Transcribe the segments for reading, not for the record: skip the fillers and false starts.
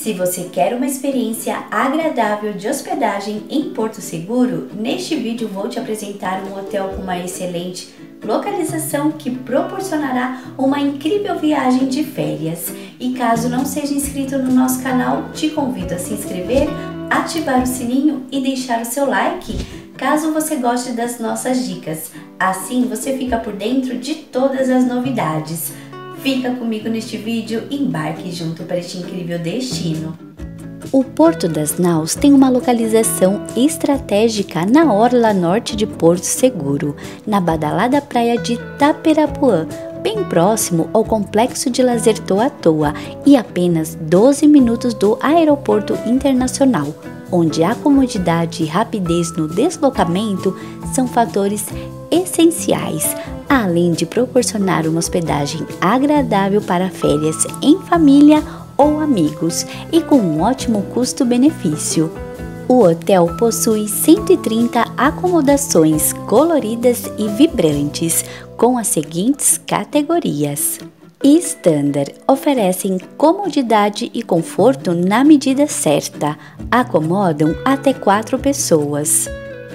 Se você quer uma experiência agradável de hospedagem em Porto Seguro, neste vídeo vou te apresentar um hotel com uma excelente localização que proporcionará uma incrível viagem de férias. E caso não seja inscrito no nosso canal, te convido a se inscrever, ativar o sininho e deixar o seu like, caso você goste das nossas dicas. Assim você fica por dentro de todas as novidades. Fica comigo neste vídeo e embarque junto para este incrível destino. O Porto das Naus tem uma localização estratégica na orla norte de Porto Seguro, na badalada praia de Taperapuã, bem próximo ao complexo de lazer Toa Toa e apenas 12 minutos do aeroporto internacional, onde a comodidade e rapidez no deslocamento são fatores essenciais, além de proporcionar uma hospedagem agradável para férias em família ou amigos e com um ótimo custo-benefício. O hotel possui 130 acomodações coloridas e vibrantes, com as seguintes categorias. Standard oferecem comodidade e conforto na medida certa, acomodam até 4 pessoas.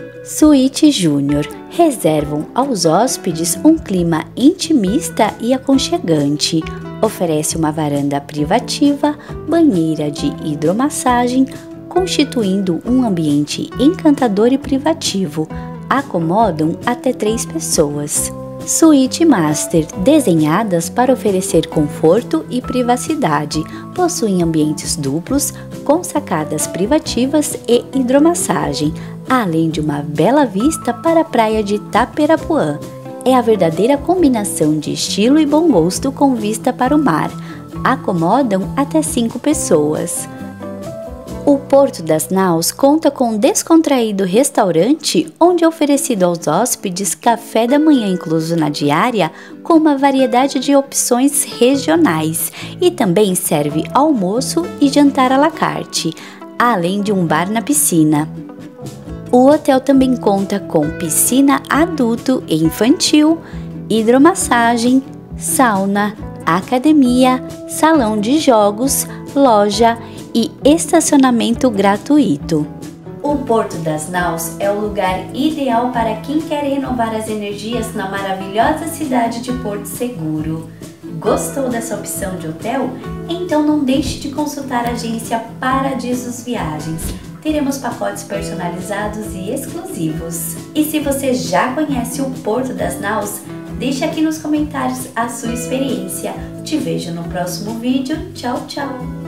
Suíte Júnior reservam aos hóspedes um clima intimista e aconchegante. Oferece uma varanda privativa, banheira de hidromassagem, constituindo um ambiente encantador e privativo. Acomodam até 3 pessoas. Suíte Master, desenhadas para oferecer conforto e privacidade, possuem ambientes duplos, com sacadas privativas e hidromassagem, além de uma bela vista para a praia de Taperapuã. É a verdadeira combinação de estilo e bom gosto com vista para o mar. Acomodam até 5 pessoas. O Porto das Naus conta com um descontraído restaurante onde é oferecido aos hóspedes café da manhã incluso na diária com uma variedade de opções regionais e também serve almoço e jantar à la carte, além de um bar na piscina. O hotel também conta com piscina adulto e infantil, hidromassagem, sauna, academia, salão de jogos, loja e estacionamento gratuito. O Porto das Naus é o lugar ideal para quem quer renovar as energias na maravilhosa cidade de Porto Seguro. Gostou dessa opção de hotel? Então não deixe de consultar a agência Paradisus Viagens. Teremos pacotes personalizados e exclusivos. E se você já conhece o Porto das Naus, deixe aqui nos comentários a sua experiência. Te vejo no próximo vídeo. Tchau, tchau!